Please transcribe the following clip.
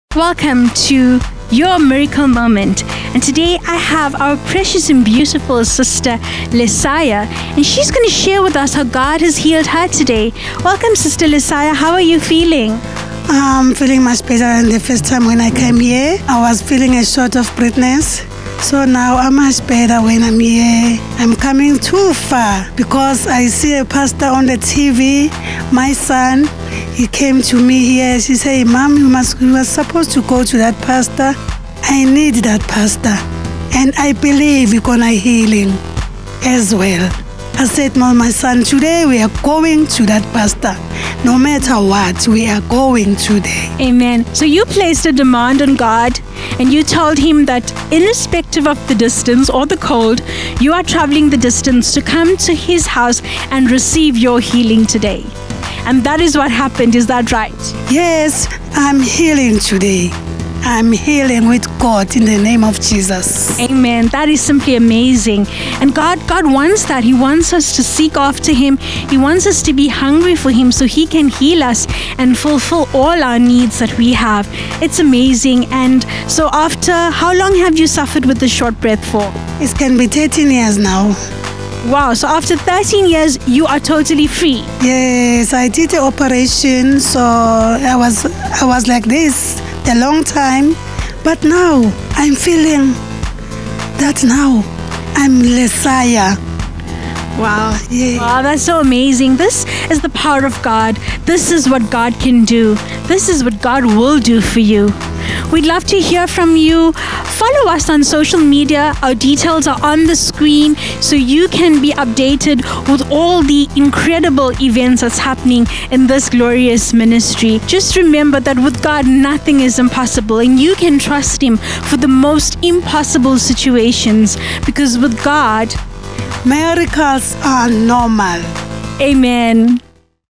Welcome to your miracle moment. And today I have our precious and beautiful sister Lesiah, and she's going to share with us how God has healed her today. Welcome, Sister Lesiah. How are you feeling? I'm feeling much better than the first time when I came here. I was feeling a short of breathness. So now I'm much better when I'm here. I'm coming too far because I see a pastor on the TV. My son, he came to me here. She said, Mom, you were supposed to go to that pastor. I need that pastor. And I believe you're going to heal him as well. I said, no, my son, today we are going to that pastor. No matter what, we are going today. Amen. So you placed a demand on God and you told him that irrespective of the distance or the cold, you are traveling the distance to come to his house and receive your healing today. And that is what happened. Is that right? Yes, I'm healing today. I'm healing with God in the name of Jesus. Amen. That is simply amazing. And God wants that. He wants us to seek after Him. He wants us to be hungry for Him so He can heal us and fulfill all our needs that we have. It's amazing. And so how long have you suffered with the short breath for? It can be 13 years now. Wow. So after 13 years, you are totally free. Yes, I did the operation. So I was like this a long time, but now I'm feeling that now I'm Lesiah. Wow. Yeah. Wow, that's so amazing. This is the power of God. This is what God can do. This is what God will do for you. We'd love to hear from you. Follow us on social media. Our details are on the screen so you can be updated with all the incredible events that's happening in this glorious ministry. Just remember that with God, nothing is impossible, and you can trust Him for the most impossible situations, because with God, miracles are normal. Amen.